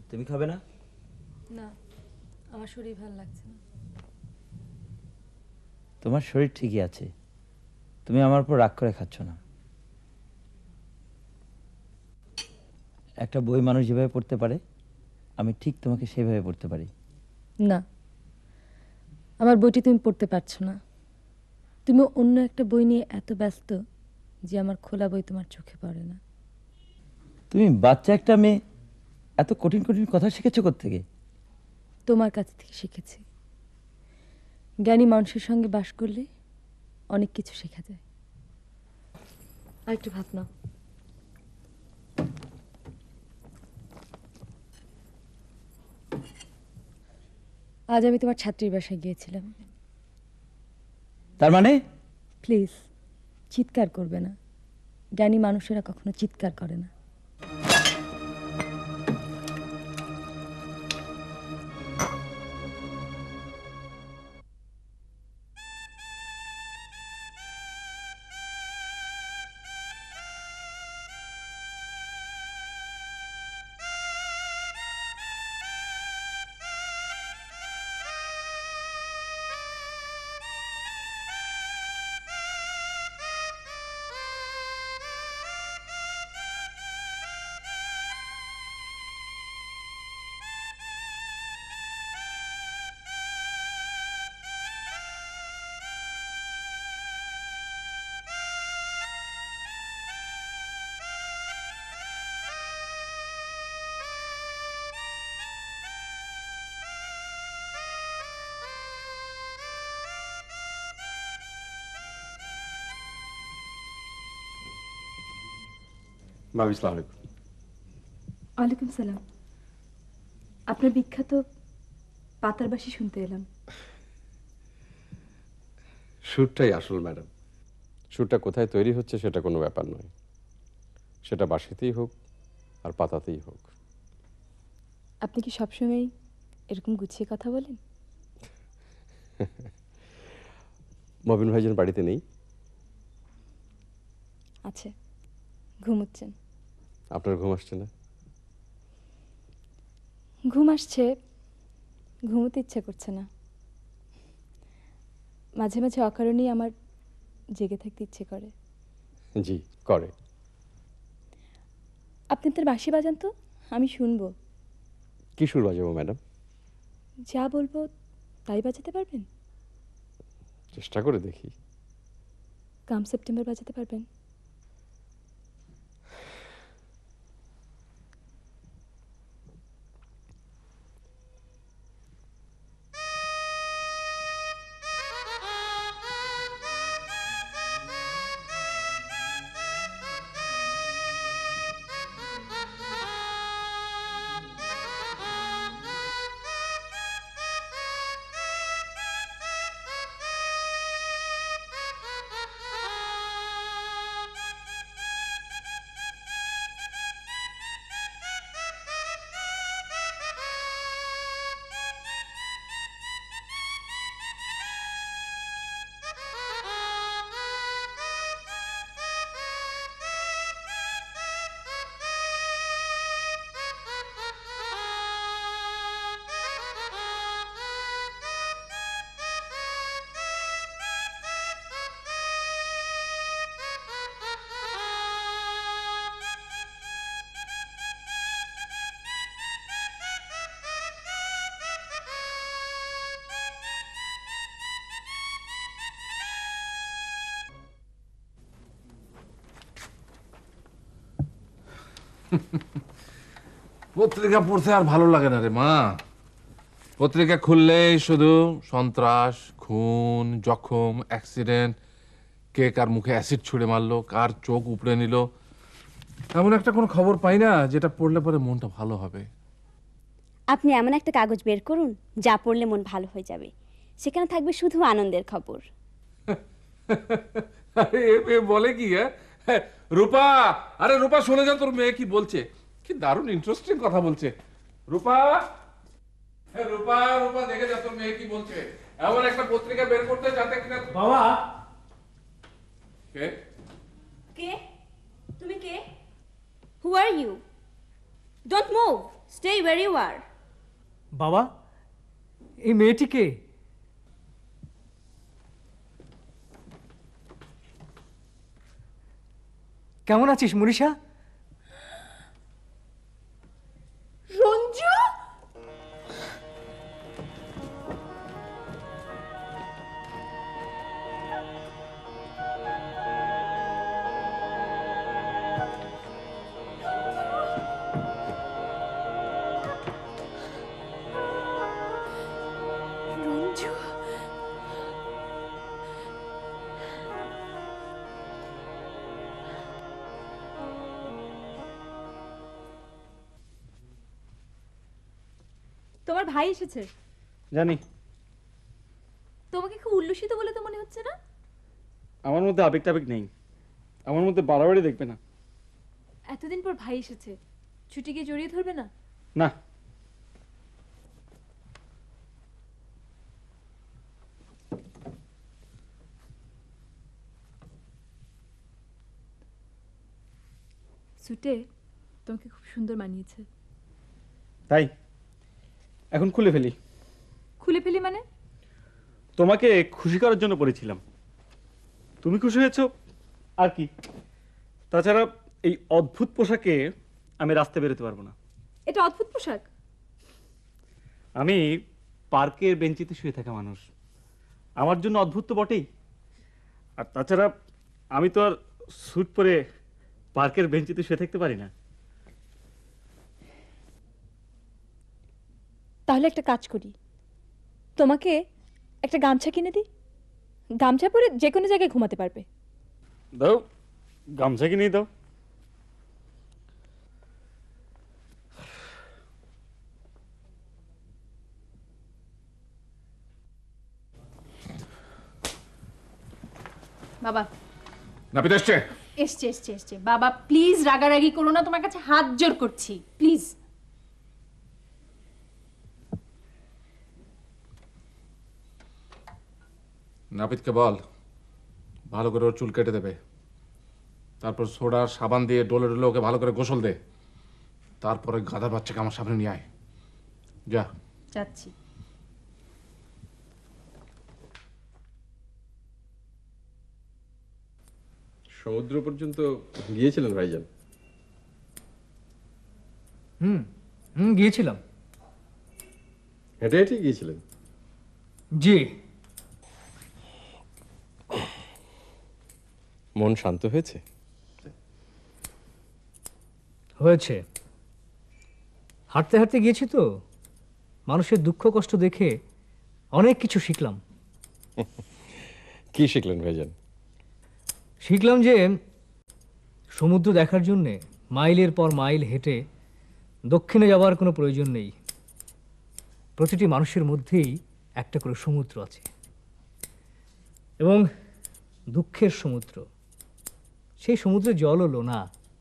তুমি খাবে না? না, আমার শরীর ভালো লাগছে না। তোমার শরীর ঠিকই আছে, তুমি আমার উপর রাগ করে খাচ্ছ না। একটা বই মানুষ যেভাবে পড়তে পারে, আমি ঠিক তোমাকে সেভাবে পড়তে পারি। না, আমার বইটি তুমি পড়তে পারছো না। তুমি অন্য একটা বই নিয়ে এত ব্যস্ত যে আমার খোলা বই তোমার চোখে পড়ে না। তুমি বাচ্চা একটা মেয়ে, এত কঠিন কঠিন কথা শিখেছো কোত্থেকে? তোমার কাছ থেকে শিখেছি। জ্ঞানী মানুষের সঙ্গে বাস করলে অনেক কিছু শেখা যায়। আর একটু ভাত নাও। আজ আমি তোমার ছাত্রীর বাসায় গিয়েছিলাম। তার মানে? প্লিজ চিৎকার করবে না। জ্ঞানী মানুষেরা কখনো চিৎকার করে না। ভাবি আসসালামু আলাইকুম। ওয়ালাইকুম সালাম। আপনার বিখ্যাত পাতার বাঁশি শুনতে এলাম। সুরটাই আসল ম্যাডাম। সুরটা কোথায় তৈরি হচ্ছে সেটা কোনো ব্যাপার নয়, সেটা বাঁশিতেই হোক আর পাতাতেই হোক। আপনি কি সবসময় এরকম গুছিয়ে কথা বলেন? মবিন ভাইজান বাড়িতে নেই? আছে, ঘুমোচ্ছেন। আপনার ঘুম আসছে না? ঘুম আসছে, ঘুমোতে ইচ্ছে করছে না। মাঝে মাঝে অকারণেই আমার জেগে থাকতে ইচ্ছে করে। জি করে। আপনি তার বাঁশি বাজান তো, আমি শুনবো। কি সুর বাজাবো ম্যাডাম? যা বলবো তাই বাজাতে পারবেন? চেষ্টা করে দেখি। কাম সেপ্টেম্বর বাজাতে পারবেন? পত্রিকা পড়তে আর ভালো লাগে না রে মা। পত্রিকা খুললেই শুধু সন্ত্রাস, খুন, জখম, অ্যাক্সিডেন্ট, কে কার মুখে অ্যাসিড ছুঁড়ে মারলো, কার চোখ উপড়ে নিল, এমন একটা কোনো খবর পাই না যেটা পড়লে পরে মনটা ভালো হবে। আপনি এমন একটা কাগজ বের করুন যা পড়লে মন ভালো হয়ে যাবে, সেখানে থাকবে শুধু আনন্দের খবর। আরে এ মেয়ে বলে কি? হ্যাঁ রূপা, আরে রূপা শুনে যা তোর মেয়ে কি বলছে, কি দারুণ ইন্টারেস্টিং কথা বলছে। রূপা, রূপা, রূপা দেখে যা তোর মেয়ে কি বলছে। এমন একটা পত্রিকা বের করতে যাতে কিনা। বাবা, কে? কে? তুমি কে? Who are you? Don't move. Stay where you are. বাবা, এই মেয়েটিকে কেমন আছিস মনীষা? রঞ্জু, রঞ্জু, তোমার ভাই এসেছে। জানি। তোমাকে খুব উল্লসিত বলে তো মনে হচ্ছে না? আমার মধ্যে আবেগ টাবেগ নেই, আমার মধ্যে বাড়াবাড়ি দেখবে না। এতদিন পর ভাই এসেছে, ছুটি গিয়ে জড়িয়ে ধরবে না? না, সুটে তোমাকে খুব সুন্দর মানিয়েছে। তাই এখন খুলে ফেলি। খুলে ফেলি মানে? তোমাকে খুশি করার জন্য পড়েছিলাম, তুমি খুশি হয়েছো আর কি। তাছাড়া এই অদ্ভুত পোশাকে আমি রাস্তায় বেরোতে পারবো না। এটা অদ্ভুত পোশাক। আমি পার্কের বেঞ্চিতে শুয়ে থাকা মানুষ, আমার জন্য অদ্ভুত তো বটেই। আর তাছাড়া আমি তো আর স্যুট পরে পার্কের বেঞ্চিতে শুয়ে থাকতে পারি না। তাহলে একটা কাজ করি, তোমাকে একটা গামছা কিনে দিই, গামছা পরে যে কোনো জায়গায় ঘুমাতে পারবে। দাও, গামছা কিনে দাও। বাবা নাপিত এসছে? এসছে এসছে এসছে। বাবা প্লিজ রাগারাগি করো না, তোমার কাছে হাত জোর করছি, প্লিজ। নাপিতকে বল ভালো করে ওর চুল কেটে দেবে, তারপর সোডা সাবান দিয়ে ডলে ডলে ওকে ভালো করে গোসল দে, তারপরে গাধার বাচ্চাকে আমার সামনে নিয়ে আয়। যা। যাচ্ছি। সমুদ্র পর্যন্ত গিয়েছিলেন ভাইজান? হুম হুম গিয়েছিলাম। হেঁটে হেঁটে গিয়েছিলেন? জি। মন শান্ত হয়েছে? হয়েছে। হাঁটতে হাঁটতে গিয়েছি তো, মানুষের দুঃখ কষ্ট দেখে অনেক কিছু শিখলাম। কি শিখলেন ভাইজান? শিখলাম যে সমুদ্র দেখার জন্যে মাইলের পর মাইল হেঁটে দক্ষিণে যাওয়ার কোনো প্রয়োজন নেই। প্রতিটি মানুষের মধ্যেই একটা করে সমুদ্র আছে, এবং দুঃখের সমুদ্র, সেই সমুদ্রের জল হলো না।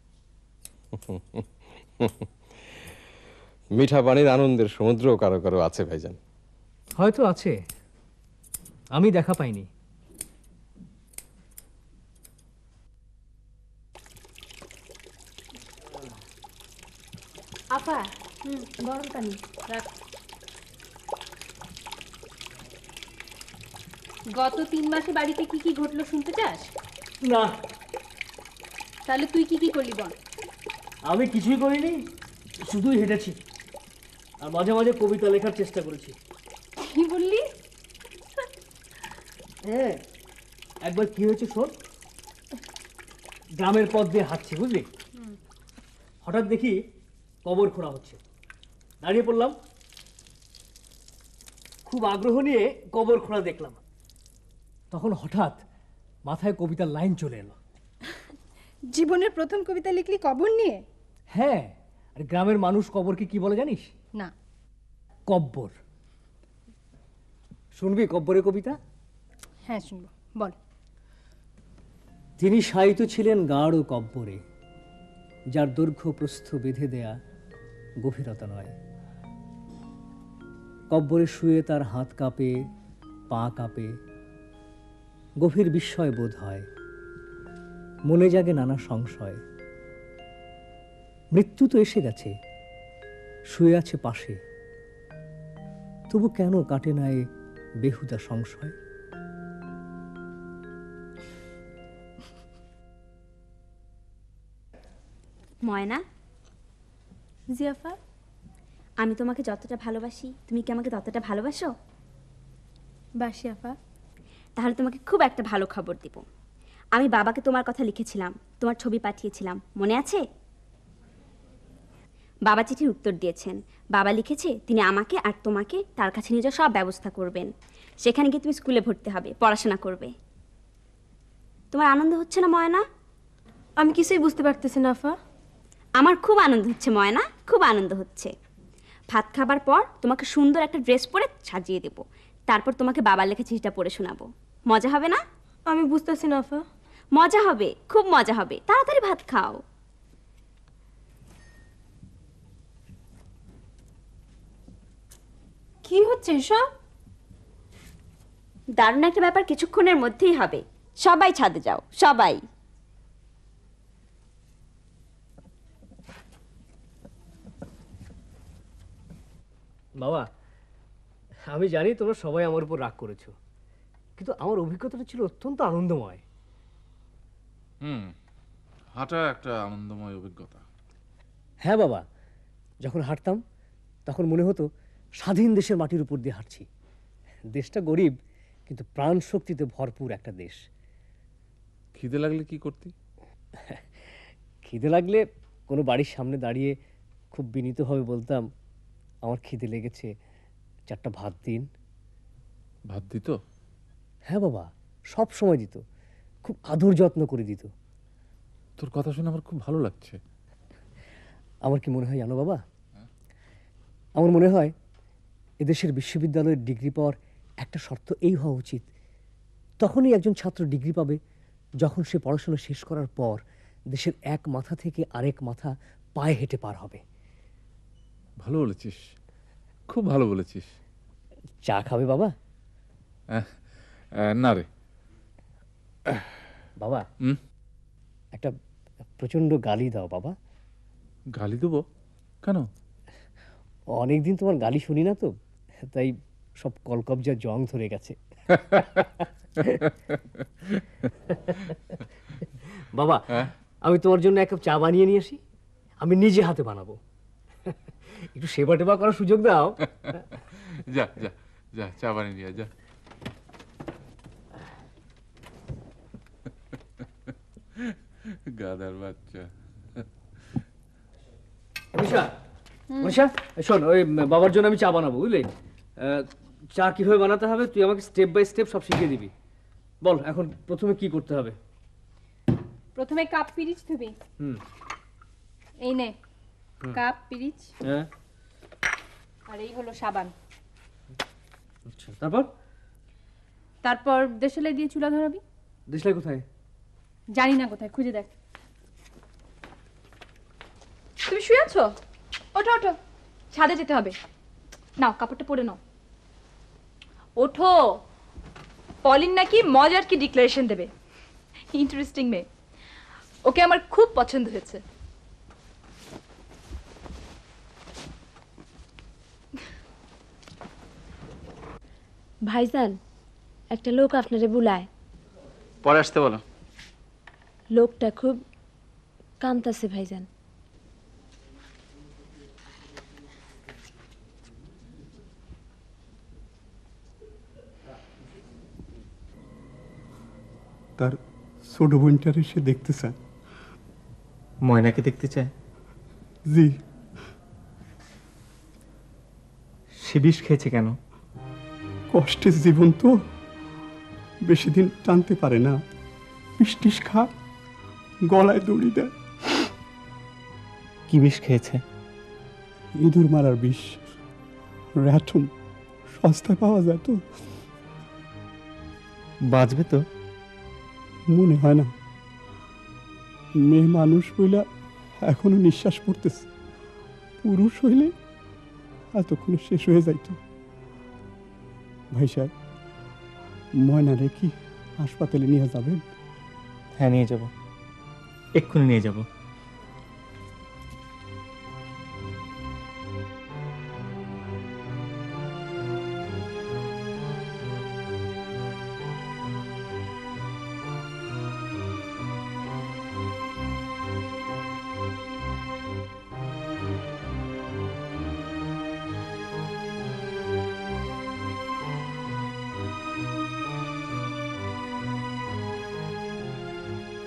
মিঠা পানির আনন্দের সমুদ্র কারো কারো আছে ভাইজান। হয়তো আছে, আমি দেখা পাইনি। আপা গরম পানি রাখ। গত 3 মাসে বাড়িতে কি কি ঘটলো শুনতে চাস? না, তাহলে তুই কি কি করলি বল। আমি কিছুই করিনি, শুধুই হেঁটেছি আর মাঝে মাঝে কবিতা লেখার চেষ্টা করেছি। কি বললি? হ্যাঁ, একবার কি হয়েছে শোন। গ্রামের পথ দিয়ে হাঁটছি, বুঝলি, হঠাৎ দেখি কবর খোঁড়া হচ্ছে। দাঁড়িয়ে পড়লাম, খুব আগ্রহ নিয়ে কবর খোঁড়া দেখলাম। তখন হঠাৎ মাথায় কবিতার লাইন চলে এলো। জীবনের প্রথম কবিতা লিখলি কবর নিয়ে? হ্যাঁ, আর গ্রামের মানুষ কবরকে কি বলে জানিস? না। কব্বর। শুনবি কব্বরের কবিতা? হ্যাঁ শুনবো, বল। তিনি শায়িত ছিলেন গাঢ় কব্বরে, যার দৈর্ঘ্য প্রস্থ বেঁধে দেয়া গভীরতা নয়। কব্বরে শুয়ে তার হাত কাঁপে, পা কাঁপে, গভীর বিস্ময় বোধ হয়, মনে জাগে নানা সংশয়। মৃত্যু তো এসে গেছে, শুয়ে আছে পাশে, তবু কেন কাটে না এ বেহুদা সংশয়? ময়না, জিয়াফা, আমি তোমাকে যতটা ভালোবাসি তুমি কি আমাকে ততটা ভালোবাসো? বাসি আফা। তাহলে তোমাকে খুব একটা ভালো খবর দিব। আমি বাবাকে তোমার কথা লিখেছিলাম, তোমার ছবি পাঠিয়েছিলাম, মনে আছে? বাবা চিঠির উত্তর দিয়েছেন। বাবা লিখেছে তিনি আমাকে আর তোমাকে তার কাছে নিয়ে যাওয়ার সব ব্যবস্থা করবেন। সেখানে গিয়ে তুমি স্কুলে ভর্তি হবে, পড়াশোনা করবে। তোমার আনন্দ হচ্ছে না ময়না? আমি কিছুই বুঝতে পারতেছি না আফা। আমার খুব আনন্দ হচ্ছে ময়না, খুব আনন্দ হচ্ছে। ভাত খাবার পর তোমাকে সুন্দর একটা ড্রেস পরে সাজিয়ে দেব, তারপর তোমাকে বাবার লেখা চিঠিটা পড়ে শোনাবো। মজা হবে না? আমি বুঝতেছি না আফা। মজা হবে, খুব মজা হবে। তাড়াতাড়ি ভাত খাও। কি হচ্ছে এসব? দারুণ একটা ব্যাপার কিছুক্ষণের মধ্যেই হবে। সবাই ছাদে যাও, সবাই। বাবা, আমি জানি তোমরা সবাই আমার উপর রাগ করেছো, কিন্তু আমার অভিজ্ঞতাটা ছিল অত্যন্ত আনন্দময়। হাঁটা একটা আনন্দময় অভিজ্ঞতা। হ্যাঁ বাবা, যখন হাঁটতাম তখন মনে হতো স্বাধীন দেশের মাটির উপর দিয়ে হাঁটছি। দেশটা গরিব কিন্তু প্রাণ শক্তিতে ভরপুর একটা দেশ। খিদে লাগলে কি করতি? খিদে লাগলে কোনো বাড়ির সামনে দাঁড়িয়ে খুব বিনীতভাবে বলতাম, আমার খিদে লেগেছে, 4টা ভাত দিন। ভাত দিত? হ্যাঁ বাবা, সব সময় দিত, খুব আদর যত্ন করে দিত। তোর কথা শুনে আমার খুব ভালো লাগছে। আমার কি মনে হয় জানো বাবা? আমার মনে হয় এদেশের বিশ্ববিদ্যালয়ের ডিগ্রি পাওয়ার একটা শর্ত এই হওয়া উচিত, তখনই একজন ছাত্র ডিগ্রি পাবে যখন সে পড়াশোনা শেষ করার পর দেশের এক মাথা থেকে আরেক মাথা পায়ে হেঁটে পার হবে। ভালো বলেছিস, খুব ভালো বলেছিস। চা খাবে বাবা? না রে বাবা, একটা প্রচন্ড গালি দাও বাবা। গালি দেবো কেন? অনেকদিন তোমার গালি শুনি না তো, তাই সব কলকবজা জং ধরে গেছে। বাবা, আমি তোমার জন্য এক কাপ চা বানিয়ে নিয়ে আসি, আমি নিজে হাতে বানাবো। একটু সেবা টেবা করার সুযোগ দাও। যা যা যা, চা বানিয়ে নিয়ে যা। গাদার বাচ্চা। মনীষা, শোন, ওই বাবার জন্য আমি চা বানাবো, বুঝলি? চা কিভাবে বানাতে হবে তুই আমাকে স্টেপ বাই স্টেপ সব শিখিয়ে দিবি। বল এখন প্রথমে কি করতে হবে? প্রথমে কাপ পিরিচ ধুবি। এই নে কাপ পিরিচ, হ্যাঁ, আর এই হলো সাবান। আচ্ছা, তারপর? তারপর দেশলাই দিয়ে চুলা ধরাবি। দেশলাই কোথায়? জানি না কোথায়, খুঁজে দেখ। তুমি শুয়ে আছো? ওঠো ওঠো, ছাদে যেতে হবে। নাও কাপড়টা পরে নাও। ওঠো, পলিন নাকি মজার কি ডিক্লারেশন দেবে। ইন্টারেস্টিং মেয়ে, ওকে আমার খুব পছন্দ হয়েছে। ভাইজান, একটা লোক আপনারে বুলায়। পরে আসতে বলো। লোকটা খুব কামতাছে ভাইজান। তার ছোট বোনটারে সে দেখতে চায়। ময়নাকে দেখতে চায়? জি। সে বিষ খেয়েছে কেন? কষ্টের জীবন তো, বেশি দিন টানতে পারে না। পিস খা, গলায় দড়ি দেয়। কি বিষ খেয়েছে? ইঁদুর মারার বিষ। র্যাটন সস্তায় পাওয়া যায় তো। বাঁচবে তো? মনে হয় না। মেয়ে মানুষ হইলা এখনো নিঃশ্বাস পড়তেছে, পুরুষ হইলে এতক্ষণে শেষ হয়ে যাইত। ভাই সাহেব, ময়নারে কি হাসপাতালে নিয়ে যাবেন? হ্যাঁ, নিয়ে যাব, এক্ষুনি নিয়ে যাব।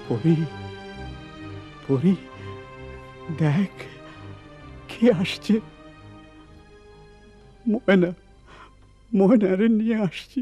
পরি, পরি, দেখ কে আসছে। ময়না, ময়নারে নিয়ে আসছি।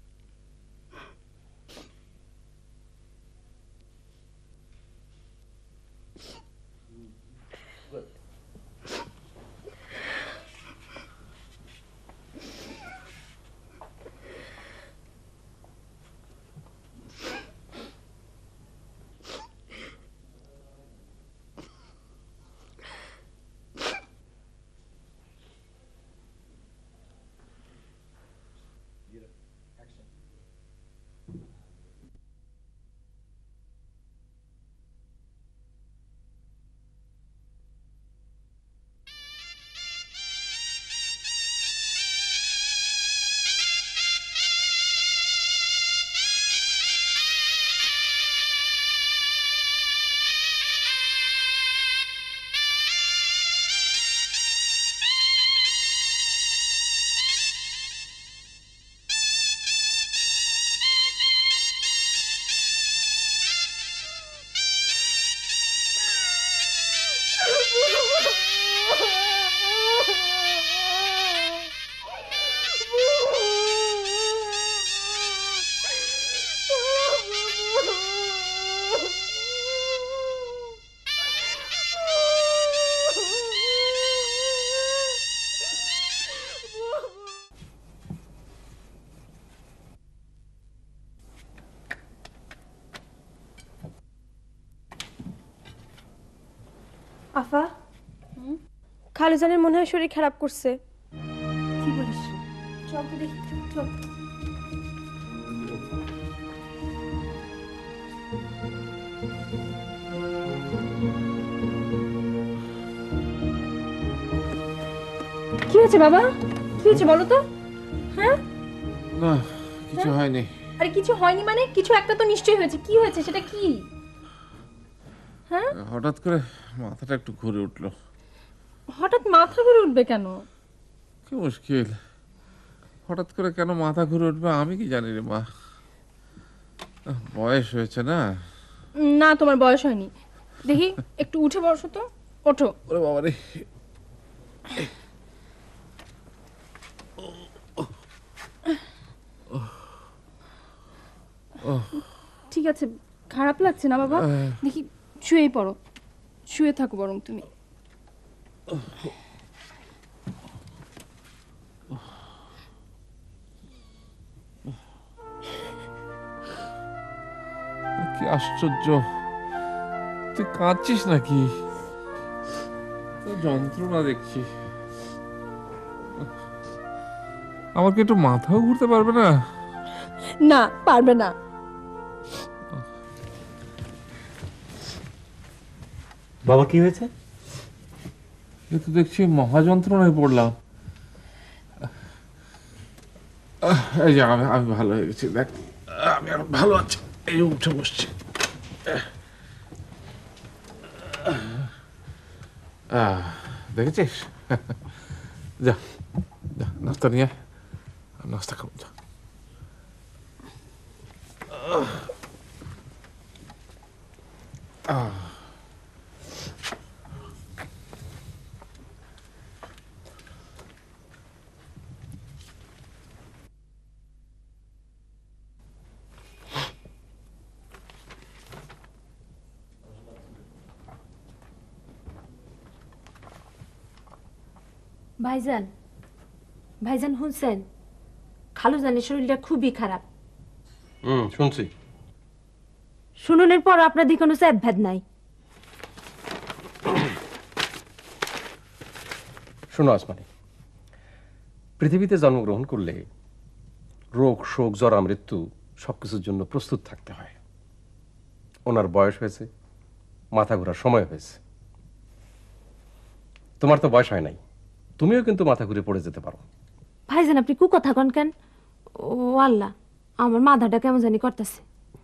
আফা, খালুজানের মনে হয় শরীর খারাপ করছে। কি বলিস? চল তো দেখি, চল। কি হয়েছে বাবা? কি হয়েছে বলো তো? হ্যাঁ? না, কিছু হয়নি। আরে কিছু হয়নি মানে? কিছু একটা তো নিশ্চয়ই হয়েছে। কি হয়েছে সেটা কি? হ্যাঁ? হঠাৎ করে মাথাটা একটু ঘুরে উঠলো। হঠাৎ মাথা ঘুরে উঠবে কেন? কি মুশকিল, হঠাৎ করে কেন মাথা ঘুরে উঠবে আমি কি জানি রে মা। বয়স হয়েছে না। না, তোমার বয়স হয়নি। দেখি একটু উঠে বসো তো। ওঠো। ওরে বাবা রে। ঠিক আছে, খারাপ লাগছে না বাবা? দেখি শুয়েই পড়ো, শুয়ে থাকো বরং তুমি। কি আশ্চর্য, তুই কাঁদছিস নাকি? যন্ত্রণা দেখছি। আমার কি একটু মাথাও ঘুরতে পারবে না? না, পারবে না। বাবা কি হয়েছে? এ তো দেখছি মহাযন্ত্রণায় পড়লাম। এই যে আমি ভালো হয়ে গেছি, দেখ আমি আর ভালো আছি। এই উঠে বসছি। দেখেছিস? যা যা নাস্তা নিয়ে নাস্তা খাবো। যা। ভাইজান, ভাইজান শুনছেন? খালুজানের শরীরটা খুবই খারাপ। শুনছি। শুনুনের পর আপনার দিকে কোনো স্যাপ ভেদ নাই। শোনো আসমানি, পৃথিবীতে জন্মগ্রহণ করলে রোগ শোক জরা মৃত্যু সবকিছুর জন্য প্রস্তুত থাকতে হয়। ওনার বয়স হয়েছে, মাথা ঘোরার সময় হয়েছে। তোমার তো বয়স হয় নাই, তুমিও কিন্তু মাথা ঘুরে পড়ে যেতে পারো। ভাইজান আপনি কু কথা কন কেন? ও আল্লাহ, আমার মাথাটা কেমন জানি করতেছে।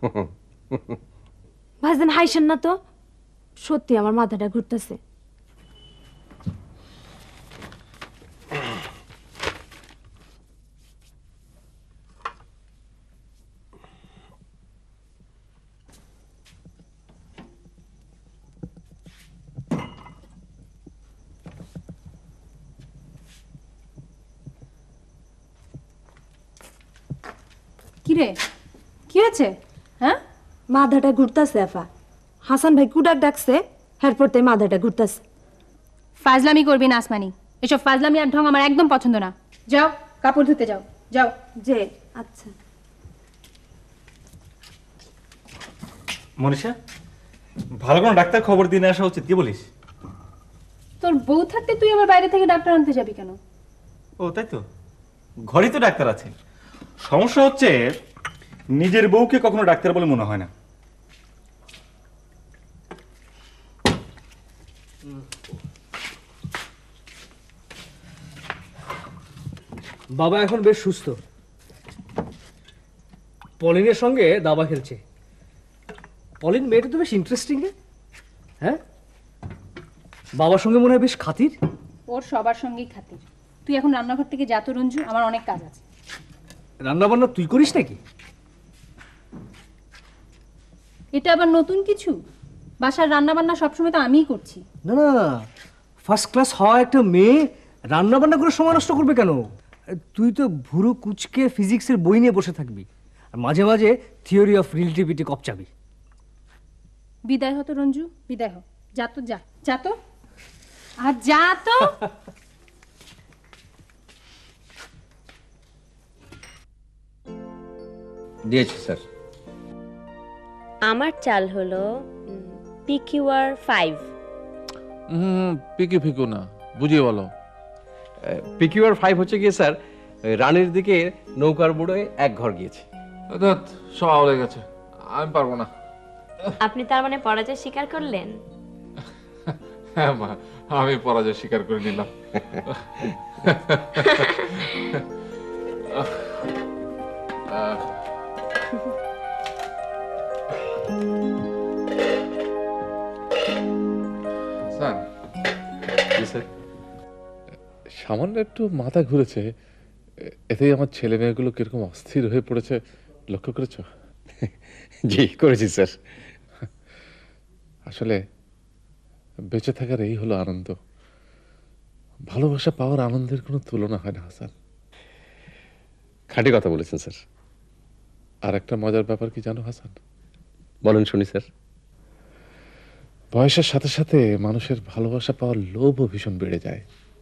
ভাইজান হাইসেন না তো, সত্যি আমার মাথাটা ঘুরতেছে। কিরে কি হয়েছে? হ্যাঁ, মাথাটা ঘুরতাছে আফা। হাসান ভাই কুডাক ডাকছে, এরপরতে মাথাটা ঘুরতাছে। ফাজলামি করবি না আসমানি, এসব ফাজলামি আর ঢং আমার একদম পছন্দ না। যাও কাপড় ধুতে যাও, যাও। যে আচ্ছা। মনীষা, ভালো কোনো ডাক্তার খবর দিয়ে আসা উচিত, কি বলিস? তোর বউ থাকতে তুই আমার বাইরে থেকে ডাক্তার আনতে যাবি কেন? ও তাই তো, ঘরেই তো ডাক্তার আছে। সমস্যা হচ্ছে নিজের বউকে কখনো ডাক্তার বলে মনে হয় না। বাবা এখন বেশ সুস্থ, পলিনের সঙ্গে দাবা খেলছে। পলিন মেয়েটা তো বেশ ইন্টারেস্টিং। হ্যাঁ, বাবার সঙ্গে মনে হয় বেশ খাতির। ওর সবার সঙ্গেই খাতির। তুই এখন রান্নাঘর থেকে যা তো রঞ্জু, আমার অনেক কাজ আছে। রান্না বান্না তুই করিস নাকি? এটা আবার নতুন কিছু? বাসার রান্না বান্না সবসময় তো আমিই করছি। না না, ফার্স্ট ক্লাস হওয়া একটা মেয়ে রান্না বান্না করে সময় নষ্ট করবে কেন? তুই তো ভুরু কুচকে ফিজিক্সের বই নিয়ে বসে থাকবি আর মাঝে মাঝে থিওরি অফ রিলেটিভিটি কপচাবি। বিদায় হতো রঞ্জু, বিদায় হ। যা তো, যা যা তো, আর যা তো। দিয়েছি স্যার। আমার চাল হলো PQR 5। পিকি ফিকু না, বুঝিয়ে বলো। PQR 5 হচ্ছে গিয়ে স্যার রানীর দিকে নৌকার বুড়োয় এক ঘর গিয়েছে। সব আওড়ে গেছে, আমি পারবো না। আপনি তার মানে পরাজয় স্বীকার করলেন? হ্যাঁ মা, আমি পরাজয় স্বীকার করে নিলাম। স্যার, সামান্য একটু মাথা ঘুরেছে, এতেই আমার ছেলে মেয়েগুলো কিরকম অস্থির হয়ে পড়েছে, লক্ষ্য করেছো? জি করেছি স্যার। আসলে বেঁচে থাকার এই হলো আনন্দ। ভালোবাসা পাওয়ার আনন্দের কোনো তুলনা হয় না হাসান। খাঁটি কথা বলেছেন স্যার। আর একটা মজার ব্যাপার কি জানো হাসান? বলেন শুনি স্যার। বয়সের সাথে সাথে মানুষের ভালোবাসা পাওয়ার লোভও ভীষণ বেড়ে যায়।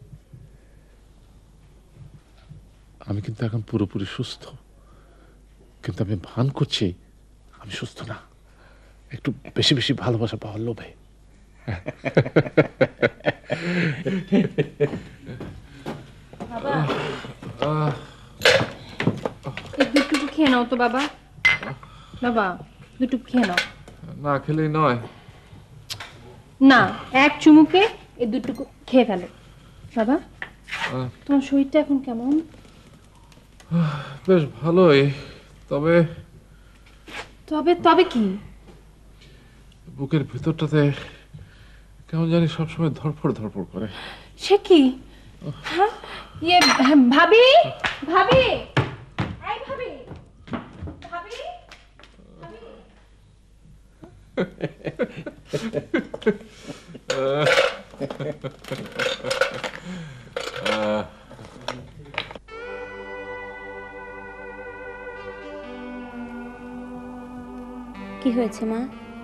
আমি কিন্তু এখন পুরোপুরি সুস্থ, কিন্তু আমি ভান করছি আমি সুস্থ না, একটু বেশি বেশি ভালোবাসা পাওয়ার লোভে। দুটুকু খেয়ে নাও তো বাবা। বাবা দুটুকু খেয়ে নাও। না খেলেই নয়। না, এক চুমুকে এই দুটুকু খেয়ে ফেলো। বাবা, তোমার শরীরটা এখন কেমন? বেশ ভালোই, তবে তবে তবে কি? বুকের ভিতরটাতে কেমন জানি সবসময় ধরফড় ধরফড় করে। সে কি? হ্যাঁ, ইয়ে ভাবি, ভাবি, এই ভাবি, ভাবি, কি হয়েছে মা?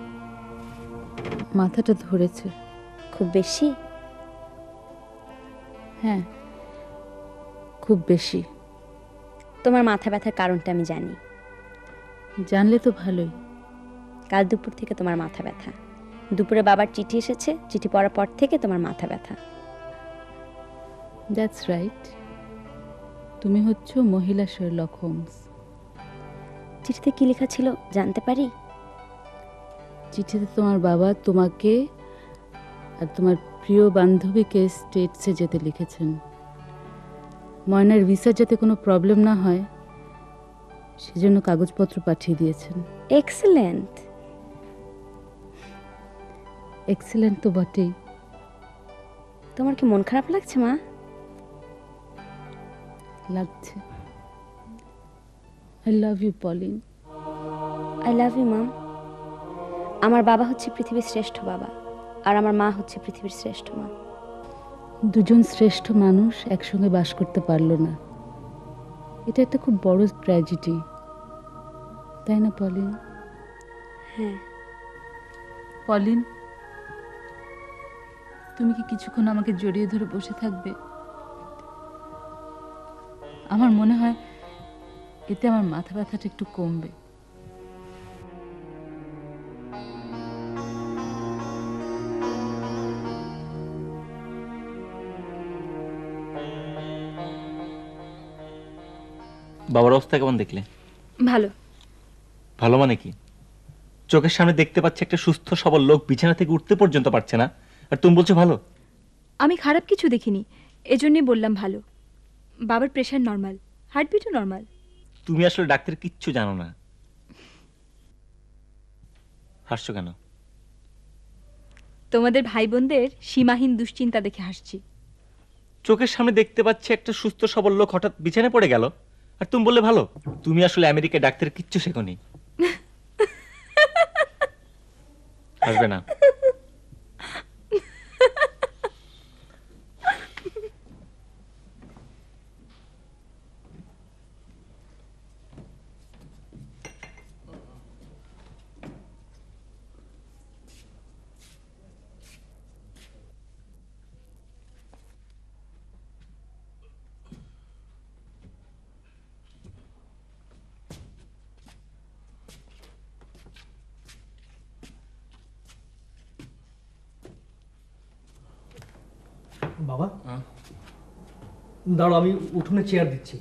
মাথাটা ধরেছে। খুব বেশি? হ্যাঁ, খুব বেশি। তোমার মাথা ব্যথার কারণটা আমি জানি। জানলে তো ভালোই। কাল দুপুর থেকে তোমার মাথা ব্যথা। দুপুরে বাবার চিঠি এসেছে, চিঠি পড়ার পর থেকে তোমার মাথা ব্যথা। That's right. তুমি হচ্ছ মহিলা শার্লক হোমস। চিঠিতে কি লেখা ছিল জানতে পারি? চিঠিতে তোমার বাবা তোমাকে আর তোমার প্রিয় বান্ধবীকে স্টেটসে যেতে লিখেছেন। ময়নার ভিসার যাতে কোনো প্রবলেম না হয় সেজন্য কাগজপত্র পাঠিয়ে দিয়েছেন। এক্সেলেন্ট। এক্সেলেন্ট তো বটেই। তোমার কি মন খারাপ লাগছে মা? লাগছে। I love you Pauline. I love you mum. আমার বাবা হচ্ছে পৃথিবীর শ্রেষ্ঠ বাবা, আর আমার মা হচ্ছে পৃথিবীর শ্রেষ্ঠ মা। দুজন শ্রেষ্ঠ মানুষ একসঙ্গে বাস করতে পারলো না। এটা একটা খুব বড় ট্র্যাজেডি। তাই না পলিন? হ্যাঁ। পলিন, তুমি কি কিছুক্ষণ আমাকে জড়িয়ে ধরে বসে থাকবে? আমার মনে হয় এতে আমার মাথা ব্যথাটা একটু কমবে। বাবার অবস্থা কেমন দেখলে? ভালো। ভালো মানে কি? চোখের সামনে দেখতে পাচ্ছি একটা সুস্থ সবল লোক বিছানা থেকে উঠতে পর্যন্ত পারছে না, আর তুমি বলছো ভালো? আমি খারাপ কিছু দেখিনি, এজন্যই বললাম ভালো। বাবার প্রেশার নর্মাল, হার্টবিটও নর্মাল। তুমি আসলে ডাক্তার কিচ্ছু জানো না। হাসছো কেন? তোমাদের ভাই বোনদের সীমাহীন দুশ্চিন্তা দেখে হাসছি। চোখের সামনে দেখতে পাচ্ছি একটা সুস্থ সবল লোক হঠাৎ বিছানায় পড়ে গেল, আর তুমি বললে ভালো? তুমি আসলে আমেরিকায় ডাক্তার কিচ্ছু শেখোনি। আসবে না। বাবা দাঁড়াও, আমি উঠোনে চেয়ার দিচ্ছি।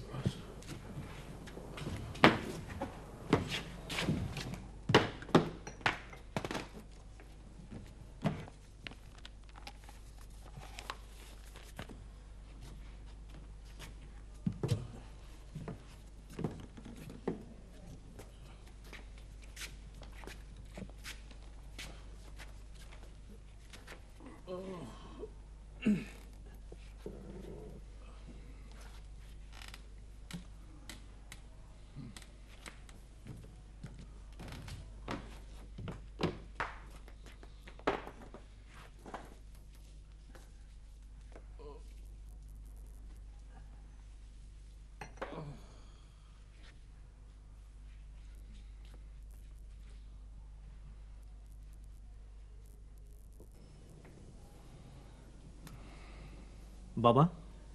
বাবা,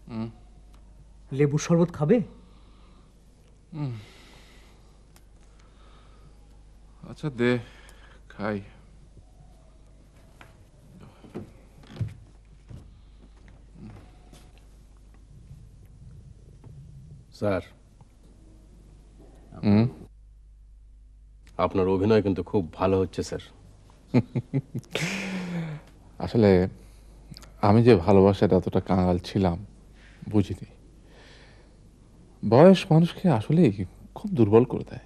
লেবুর শরবত খাবে? আচ্ছা দে খাই। স্যার, আপনার অভিনয় কিন্তু খুব ভালো হচ্ছে স্যার। আসলে আমি যে ভালোবাসার এতটা কাঙাল ছিলাম বুঝিনি। বয়স মানুষকে আসলেই খুব দুর্বল করে দেয়।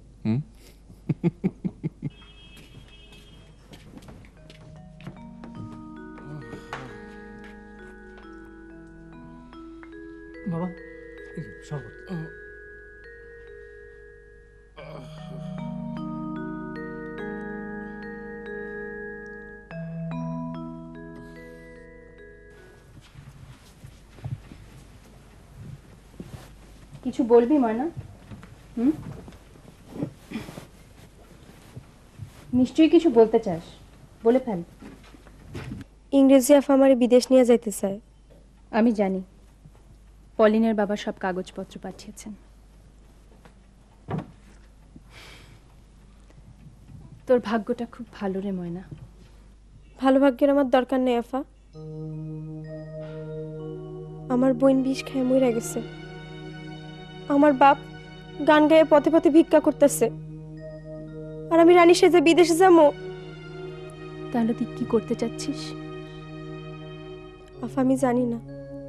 বাবা এই যে শরবত। কিছু বলবি ময়না? নিশ্চয়ই কিছু বলতে চাস, বলে ফেল। ইংরেজি আফা আমারে বিদেশ নিয়ে যাইতে চায়। আমি জানি পলিনের বাবা সব কাগজপত্র পাঠিয়েছেন। তোর ভাগ্যটা খুব ভালো রে ময়না। ভালো ভাগ্যের আমার দরকার নেই আফা। আমার বোন বিষ খেয়ে মরে গেছে। আমার বাপ গান গায়ে পথে পথে ভিক্ষা করতেছে, আর আমি রানী সেজে বিদেশে যাবো। তাহলে তুই কি করতে চাচ্ছিস? আফা আমি জানি না।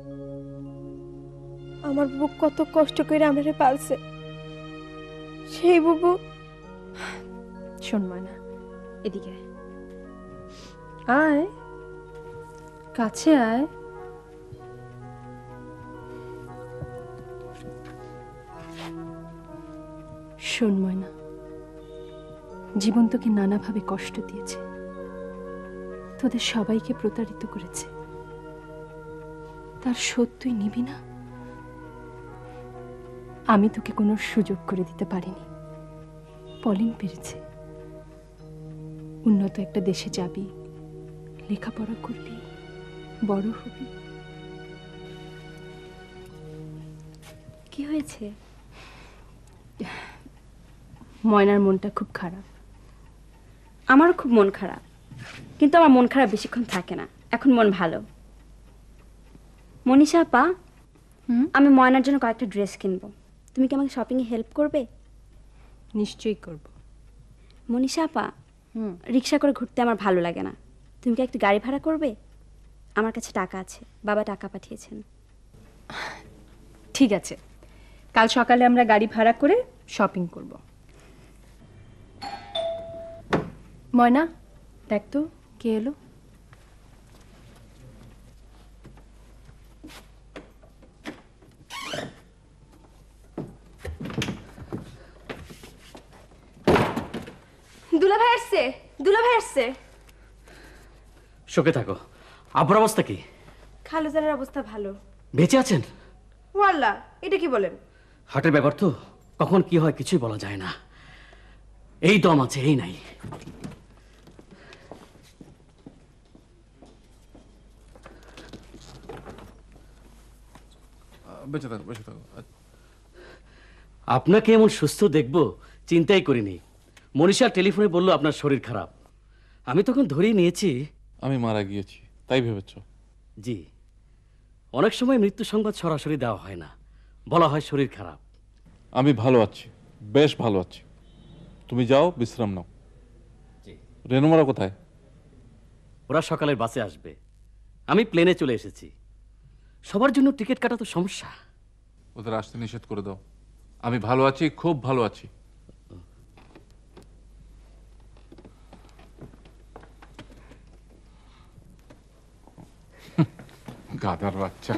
আমার বুবু কত কষ্ট করে আমারে পালছে, সেই বুবু। শোন ময়না, এদিকে আয়, কাছে আয়। শোন ময়না, জীবন তোকে নানাভাবে কষ্ট দিয়েছে, তোদের সবাইকে প্রতারিত করেছে। তার শোধ তুই নিবি না? আমি তোকে কোনো সুযোগ করে দিতে পারিনি, পলিন পেরেছে। উন্নত একটা দেশে যাবি, লেখাপড়া করবি, বড় হবি। কি হয়েছে? ময়নার মনটা খুব খারাপ। আমারও খুব মন খারাপ, কিন্তু আমার মন খারাপ বেশিক্ষণ থাকে না। এখন মন ভালো। মনীষা আপা, আমি ময়নার জন্য কয়েকটা ড্রেস কিনবো। তুমি কি আমাকে শপিংয়ে হেল্প করবে? নিশ্চয়ই করব। মনীষা আপা, রিক্সা করে ঘুরতে আমার ভালো লাগে না। তুমি কি একটা গাড়ি ভাড়া করবে? আমার কাছে টাকা আছে, বাবা টাকা পাঠিয়েছেন। ঠিক আছে, কাল সকালে আমরা গাড়ি ভাড়া করে শপিং করব। ময়না, দেখ তো কে এলো। দুলাভাই আসছে, দুলাভাই আসছে। শোকে থাকো। আব্বুর অবস্থা কি? খালুজানের অবস্থা ভালো। বেঁচে আছেন? ওয়াল্লা, এটা কি বলেন? হার্টের ব্যাপার তো, কখন কি হয় কিছুই বলা যায় না। এই দম আছে, এই নাই। বেঁচে থাকো, বেঁচে থাকো। আপনাকে এমন সুস্থ দেখব চিন্তাই করিনি। মনীষা টেলিফোনে বলল আপনার শরীর খারাপ। আমি তখন ধরেই নিয়েছি আমি মারা গিয়েছি, তাই ভেবেছ? জি। অনেক সময় মৃত্যু সংবাদ সরাসরি দেওয়া হয় না, বলা হয় শরীর খারাপ। আমি ভালো আছি, বেশ ভালো আছি। তুমি যাও, বিশ্রাম নাও। জি। রেনুমারা কোথায়? ওরা সকালের বাসে আসবে, আমি প্লেনে চলে এসেছি। সবার জন্য টিকিট কাটা তো সমস্যা। ওদের আসতে নিষেধ করে দাও। আমি ভালো আছি, খুব ভালো আছি। গাধার বাচ্চা।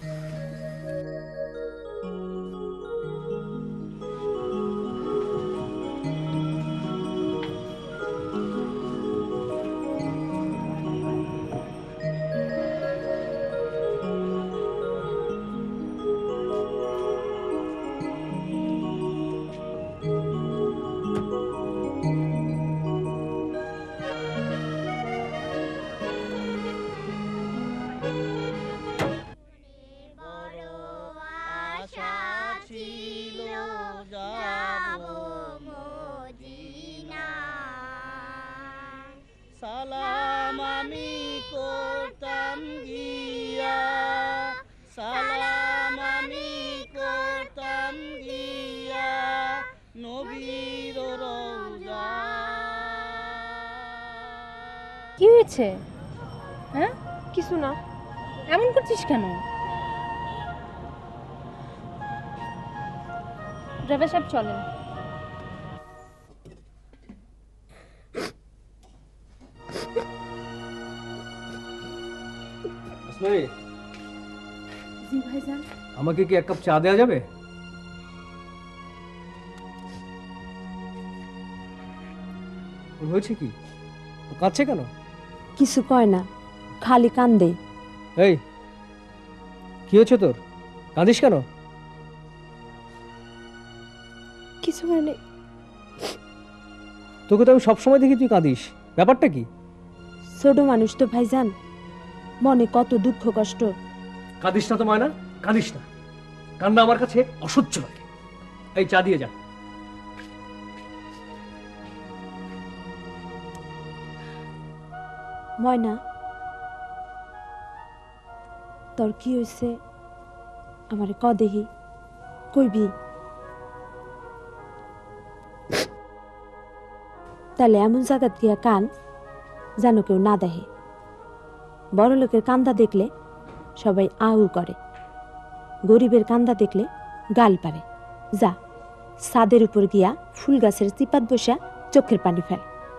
সালাম আমি করতাম গিয়া, সালাম আমি করতাম গিয়া নবীর রওজা। কি হয়েছে? হ্যাঁ, কিছু না। এমন করছিস কেন? ড্রাইভার সাহেব চলেন। জি ভাইজান। আমাকে কি এক কাপ চা দেওয়া যাবে? ওর হয়েছে কি? ও কাঁদছে কেন? কিছু কয় না, খালি কান্দে। এই, কি হয়েছে তোর? কাঁদিস কেন? কিছু হয় না। তোকে তো আমি সবসময় দেখি তুই কাঁদিস, ব্যাপারটা কি? ছোট মানুষ তো ভাইজান, মনে কত দুঃখ কষ্ট। কাঁদিস না তো ময়না, কাঁদিস না। কান্না আমার কাছে অসহ্য লাগে। এই চা দিয়ে যা। ময়না, তোর কি হয়েছে আমারে ক দেহি, কইবি? তাহলে এমন জায়গাত গিয়া কান যেন কেউ না দেখে। বড় লোকের কান্দা দেখলে সবাই আউ করে, গরিবের কান্দা দেখলে গাল পারে। যা, ছাদের উপর গিয়া ফুল গাছের চিপাত বসা চোখের পানি ফেল।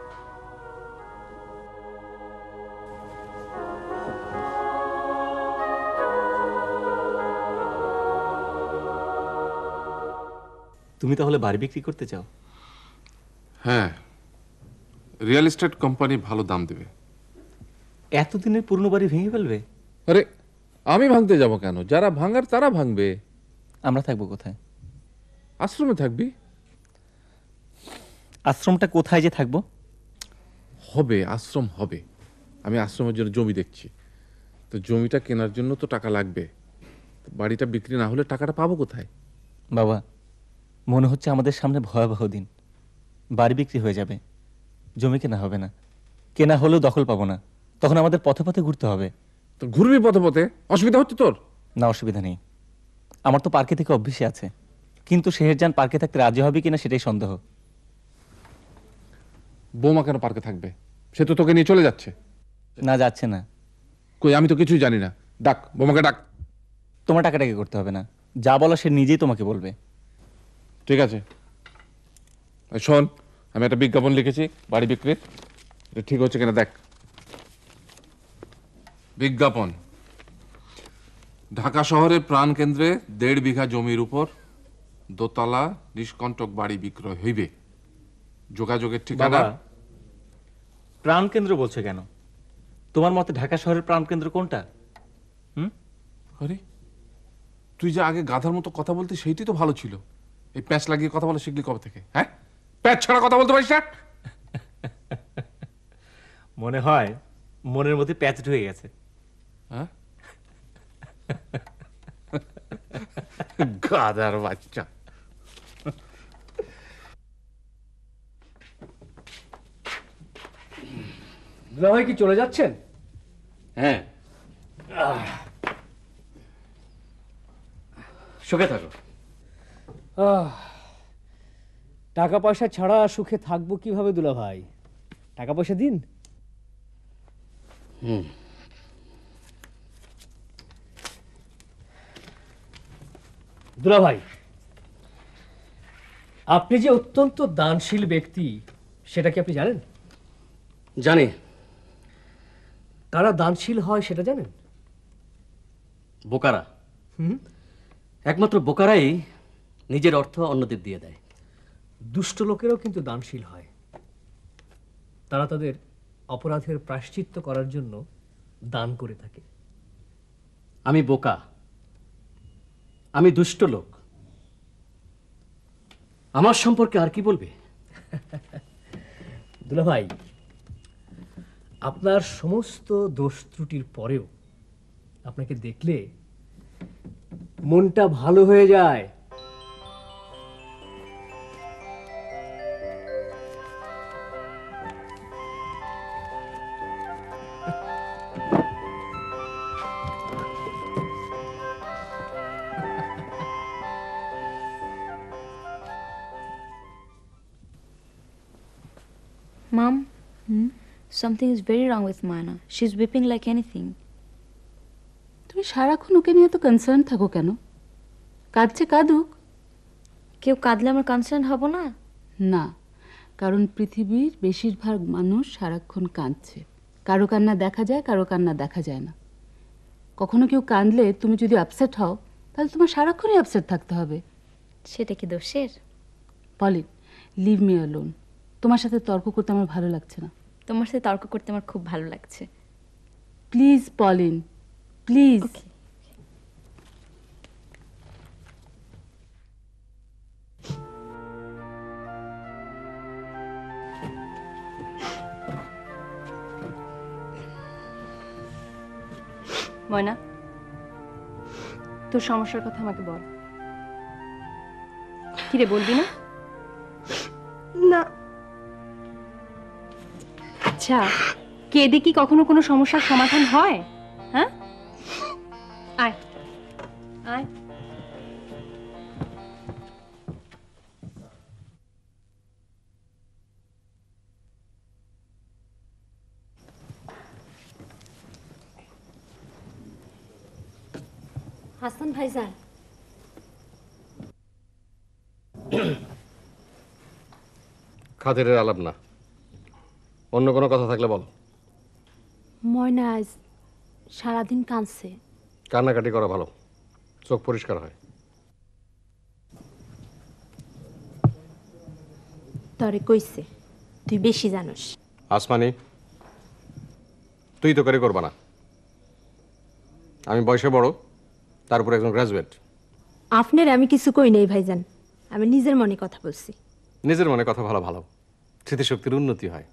তুমি তাহলে বাড়ি বিক্রি করতে চাও? হ্যাঁ, রিয়েল এস্টেট কোম্পানি ভালো দাম দেবে। এতদিনের পুরনো বাড়ি ভেঙে ফেলবে? আরে, আমি ভাঙতে যাব কেন? যারা ভাঙার তারা ভাঙবে। আমরা থাকবো কোথায়? আশ্রমে থাকবি। আশ্রমটা কোথায় যে থাকবো? হবে, আশ্রম হবে। আমি আশ্রমের জন্য জমি দেখছি। তো জমিটা কেনার জন্য তো টাকা লাগবে। তো বাড়িটা বিক্রি না হলে টাকাটা পাবো কোথায়? বাবা, মনে হচ্ছে আমাদের সামনে ভয়াবহ দিন। বাড়ি বিক্রি হয়ে যাবে, জমি কেনা হবে না, কেনা হলেও দখল পাবো না, তখন আমাদের পথে পথে ঘুরতে হবে। তো ঘুরবি পথে পথে, অসুবিধা হচ্ছে তোর? না, অসুবিধা নেই। আমার তো পার্কে থেকে অভ্যেসই আছে, কিন্তু শেহরজান পার্কে থাকতে রাজি হবে কিনা সেটাই সন্দেহ। বৌমা কেন পার্কে থাকবে? সে তো তোকে নিয়ে চলে যাচ্ছে। না, যাচ্ছে না। কই, আমি তো কিছুই জানি না। ডাক, বৌমাকে ডাক। তোমার টাকাটাকে করতে হবে না, যা বলো সে নিজেই তোমাকে বলবে। ঠিক আছে, শোন, আমি একটা বিজ্ঞাপন লিখেছি বাড়ি বিক্রির। এটা ঠিক হচ্ছে কিনা দেখ। বিজ্ঞাপন: ঢাকা শহরের প্রাণকেন্দ্রে 1.5 বিঘা জমির উপর দোতলা নিষ্কণ্টক বাড়ি বিক্রয় হইবে। যোগাযোগের ঠিকানা। প্রাণকেন্দ্র বলছে কেন? তোমার মতে ঢাকা শহরের প্রাণকেন্দ্র কোনটা? আরে, তুই যে আগে গাধার মতো কথা বলতে, সেইটি তো ভালো ছিল। এই প্যাচ লাগিয়ে কথা বলা শিখলি কবে থেকে? হ্যাঁ, প্যাচ ছাড়া কথা বলতে পারিস না? মনে হয় মনের মধ্যে প্যাচ ঢুকে গেছে। হ্যাঁ, গাধার বাচ্চা। ভাই কি চলে যাচ্ছেন? হ্যাঁ, সুখে থাকো। টাকা পয়সা ছাড়া সুখে থাকবো কিভাবে দুলা ভাই? টাকা পয়সা দিন। দুলা ভাই, আপনি যে অত্যন্ত দানশীল ব্যক্তি, সেটা কি আপনি জানেন? জানি। কারা দানশীল হয় সেটা জানেন? বোকারা। একমাত্র বোকারাই নিজের অর্থ অন্যদের দিয়ে দেয়। দুষ্ট লোকেরাও কিন্তু দানশীল হয়। তারা তাদের অপরাধের প্রায়শ্চিত্ত করার জন্য দান করে থাকে। আমি বোকা, আমি দুষ্ট লোক, আমার সম্পর্কে আর কি বলবে? দুলা ভাই, আপনার সমস্ত দোষ ত্রুটির পরেও আপনাকে দেখলে মনটা ভালো হয়ে যায়। Mom, something is very wrong with Mana. She's weeping like anything. তুমি সারাক্ষণ ওকে নিয়ে তো কনসার্ন থাকো কেন? কাঁদছে কাঁদুক। কেউ কাঁদলে আমার কনসার্ন হব না? না, কারণ পৃথিবীর বেশিরভাগ মানুষ সারাক্ষণ কাঁদছে। কারো কান্না দেখা যায়, কারো কান্না দেখা যায় না। কখনো কেউ কাঁদলে তুমি যদি আপসেট হও, তাহলে তোমার সারাক্ষণই আপসেট থাকতে হবে। সেটা কি দোষের? Pauline, leave me alone. তোমার সাথে তর্ক করতে আমার ভালো লাগছে না। তোমার সাথে তর্ক করতে আমার খুব ভালো লাগছে। Please Pauline, please. ময়না, তোর সমস্যার কথা আমাকে বল। কিরে, বলবি না? না। আচ্ছা, কেঁদে কি কখনো কোনো সমস্যার সমাধান হয়? হ্যাঁ, আয় আয়। হাসান ভাইজান, খাতিরের আলাপ না, অন্য কোনো কথা থাকলে বল। ময়না আজ সারাদিন কাঁদছে। কান্নাকাটি করা ভালো, চোখ পরিষ্কার হয়। তরে কইছে তুই বেশি জানোস। আসমানি, তুই তো করে করবা না। আমি বয়সে বড়, তার উপর একজন গ্রাজুয়েট। আপনার আমি কিছু কই নেই ভাইজান, আমি নিজের মনে কথা বলছি। নিজের মনে কথা ভালো ভালো, স্মৃতিশক্তির উন্নতি হয়।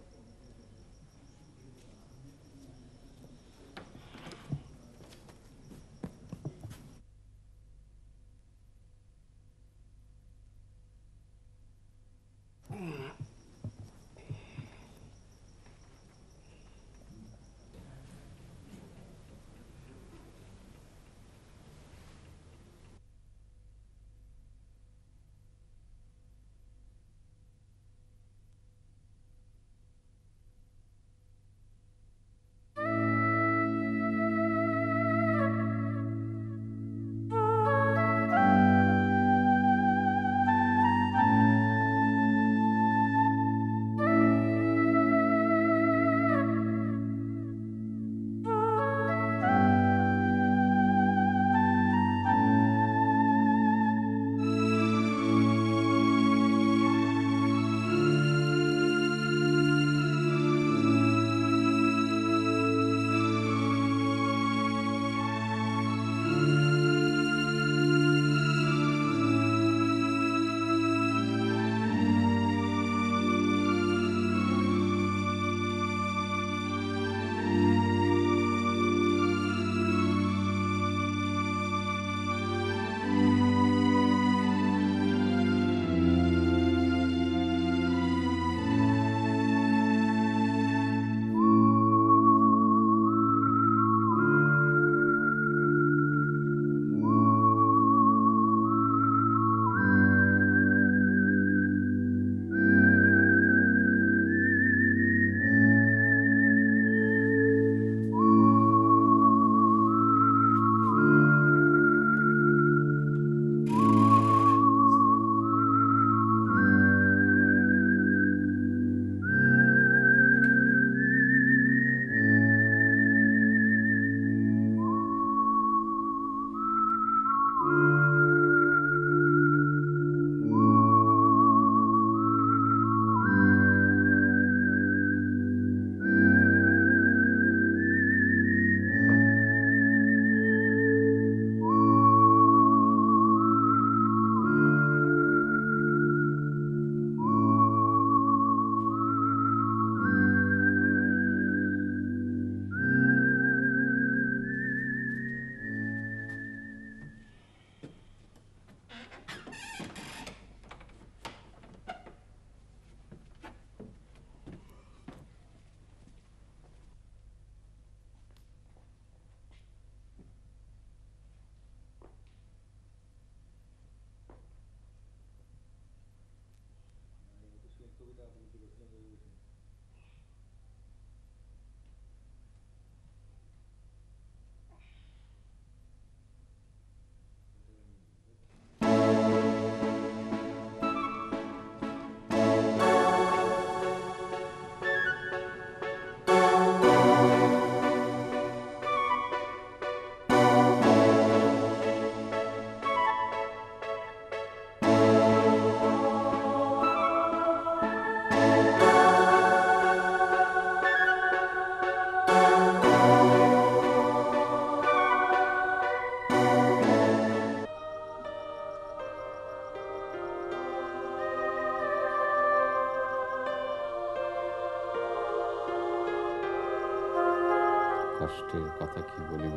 কষ্টের কথা কি বলিব,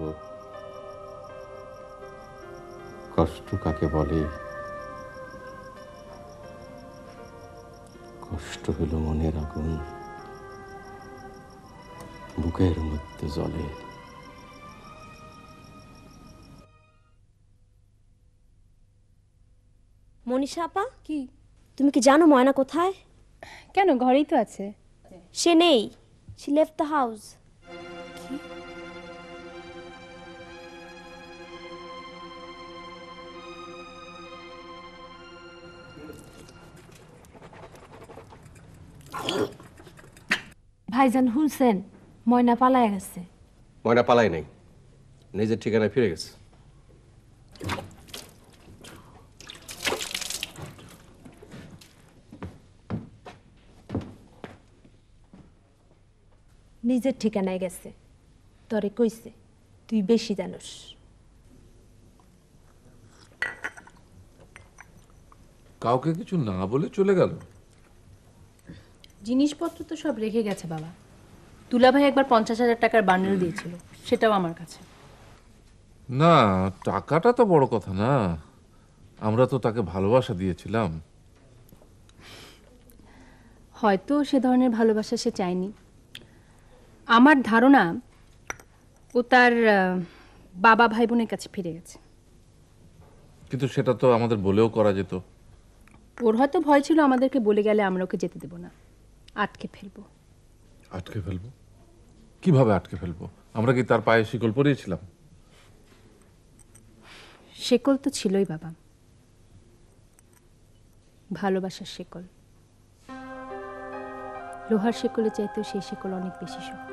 কষ্ট কাকে বলে? কষ্ট হলো মনের আগুন, বুকের মধ্যে জ্বলে। মনীষা আপা, কি তুমি কি জানো ময়না কোথায়? কেন, ঘরেই তো আছে। সে নেই, she left the house. ভাইজান শুনছেন, ময়না পালায় গেছে। ময়না পালাই নাই, নিজের ঠিকানায় ফিরে গেছে। নিজের ঠিকানায় গেছে, তরে কইছে তুই বেশি জানোস। কাউকে কিছু না বলে চলে গেল? জিনিসপত্র তো সব রেখে গেছে বাবা। দুলাভাই একবার 50,000 টাকার বান্ডেল দিয়েছিল, সেটাও আমার কাছে। না, টাকাটা তো বড় কথা না, আমরা তো তাকে ভালোবাসা দিয়েছিলাম। হয়তো সে ধরনের ভালোবাসা সে চায়নি। আমার ধারণা ও তার বাবা ভাই বোনের কাছে ফিরে গেছে। কিন্তু সেটা তো আমাদের বলেও করা যেত। ওর হয়তো ভয় ছিল আমাদেরকে বলে গেলে আমরা ওকে যেতে দেব না, আটকে ফেলবো। আটকে ফেলবো? কিভাবে আটকে ফেলবো? আমরা কি তার পায়ে শিকল পরিয়েছিলাম? শেকল তো ছিলই বাবা, ভালোবাসার শেকল। লোহার শেকলে চাইতেও সেই শেকল অনেক বেশি শক্ত।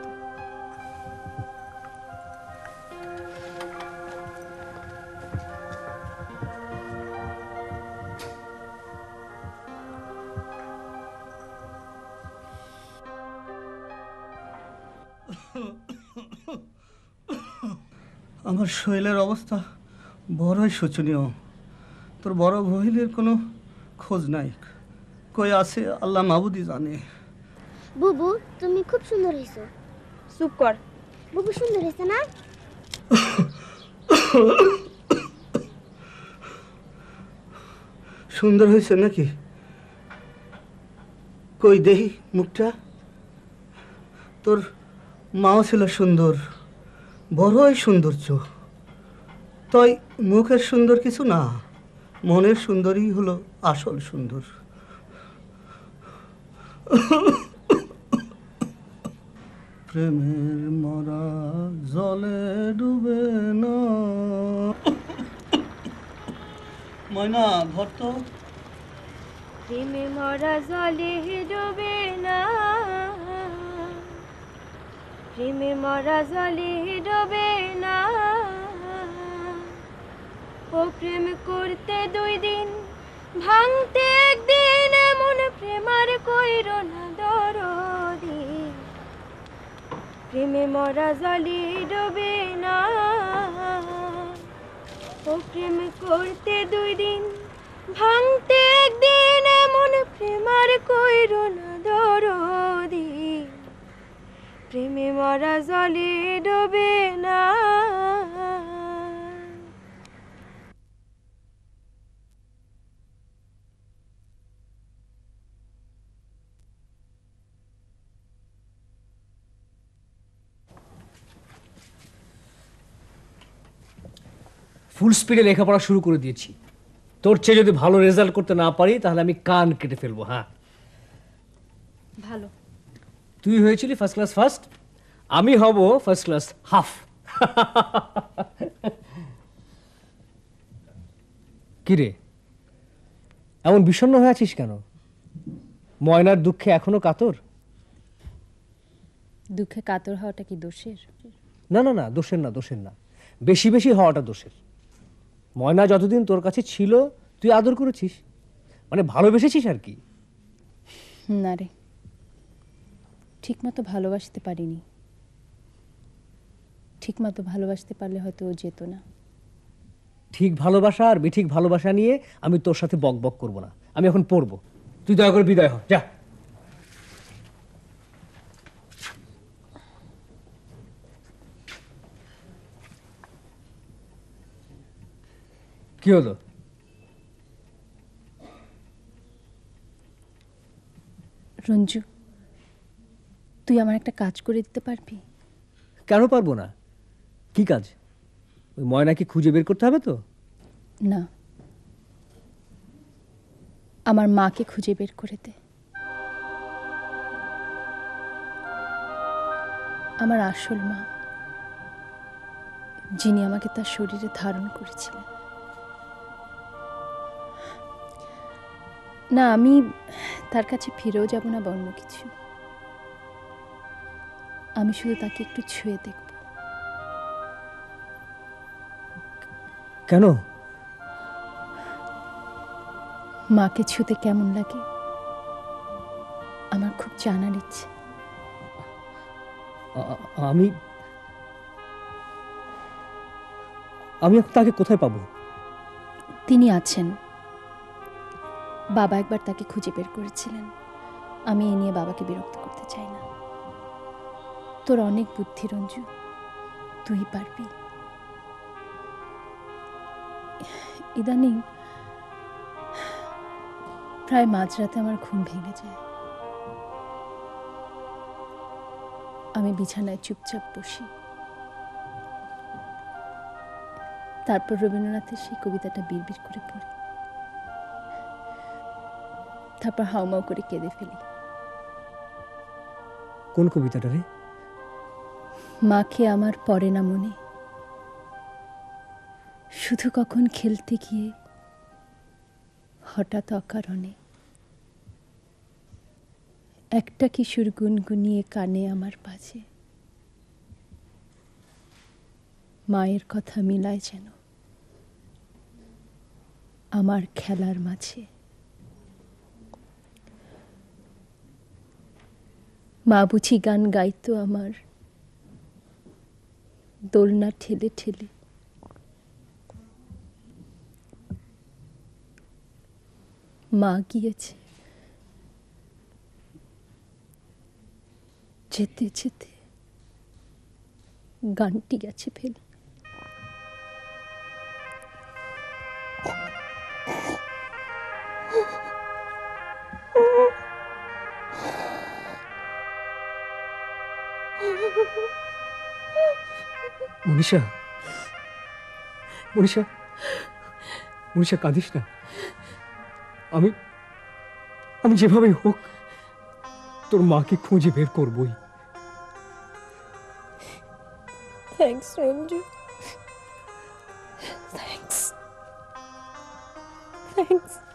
আমার শরীরের অবস্থা বড়ই শোচনীয়। তোর বড় বহিলের কোনো খোঁজ নাই, কই আছে আল্লাহ মাবুদি জানে। বুবু তুমি খুব সুন্দর হয়েছো। চুপ কর। বুবু সুন্দর হয়েছে না? সুন্দর হয়েছে নাকি? কই দেহি মুখটা। তোর মাও ছিল সুন্দর, বড়ই সৌন্দর্য। তাই মুখের সুন্দর কিছু না, মনের সুন্দরই হলো আসল সুন্দর। প্রেমের মরা জলে ডুবে না। ময়না ধর তো। প্রেমে মরা জলে ডুবে না, প্রেমে মরা জলে ডুবে না। ও প্রেম করতে 2 দিন, ভাঙতে 1 দিন, এমন প্রেম আর কইরো না দরদি। প্রেমে মরা জলে ডুবে না, ও প্রেম করতে 2 দিন, ভাঙতে 1 দিন, এমন প্রেম আর কইরো না দরদি। প্রেমে মরা জলে ডুবে না। ফুল স্পিডে লেখাপড়া শুরু করে দিয়েছি। তোর চেয়ে যদি ভালো রেজাল্ট করতে না পারি তাহলে আমি কান কেটে ফেলবো। হ্যাঁ, ভালো। তুই হয়েছিলি ফার্স্ট ক্লাস ফার্স্ট, আমি হব ফার্স্ট ক্লাস হাফ। কিরে এমন বিষণ্ণ হয়ে আছিস কেন? ময়নার দুঃখে এখনো কাতর? দুঃখে কাতর হওয়াটা কি দোষের? না না না, দোষের না, দোষের না, বেশি বেশি হওয়াটা দোষের। ময়না যতদিন তোর কাছে ছিল তুই আদর করেছিস, মানে ভালোবেসেছিস আর কি। না রে, ঠিকমতো ভালোবাসতে পারিনি। ঠিকমতো ভালোবাসতে পারলে হয়তো ও যেত না। ঠিক ভালোবাসা আর বেঠিক ভালোবাসা নিয়ে আমি তোর সাথে বক বক করবো না। আমি এখন পড়বো, তুই দয়া করে বিদায় হ, যা। কি হলো? রঞ্জু, তুই আমার একটা কাজ করে দিতে পারবি? কেন পারবো না? কি কাজ? ওই ময়নাকে খুঁজে বের করতে হবে তো? না, আমার মাকে খুঁজে বের করে দে। আমার আসল মা, যিনি আমাকে তার শরীরে ধারণ করেছিলেন। না, আমি তার কাছে ফিরেও যাব না বা অন্য কিছু। আমি শুধু তাকে একটু ছুঁয়ে দেখব। কেন? মাকে ছুঁতে কেমন লাগে আমার খুব জানার ইচ্ছে। আমি আমি তাকে কোথায় পাবো? তিনি আছেন। বাবা একবার তাকে খুঁজে বের করেছিলেন। আমি এ নিয়ে বাবাকে বিরক্ত করতে চাই না। তোর অনেক বুদ্ধি রঞ্জু, তুই পারবি। ইদানিং প্রায় মাঝরাতে আমার ঘুম ভেঙে যায়। আমি বিছানায় চুপচাপ বসি, তারপর রবীন্দ্রনাথের সেই কবিতাটা বিড়বিড় করে পড়ি, তারপর হাউমাউ করে কেঁদে ফেলি। কোন কবিতাটা রে? মাকে আমার পড়ে না মনে, শুধু কখন খেলতে গিয়ে হঠাৎ অকারণে একটা কিশোর গুনগুনিয়ে কানে আমার বাজে, মায়ের কথা মিলায় যেন আমার খেলার মাঝে। মা বুঝি গান গাইতো আমার দোলনা ঠেলে ঠেলে, মা গিয়েছে যেতে যেতে গানটি গেছে ফেলে। মনীষা, মনীষা, মনীষা, কাঁদিস না। আমি আমি যেভাবেই হোক তোর মাকে খুঁজে বের করবই। Thanks Ranju, thanks.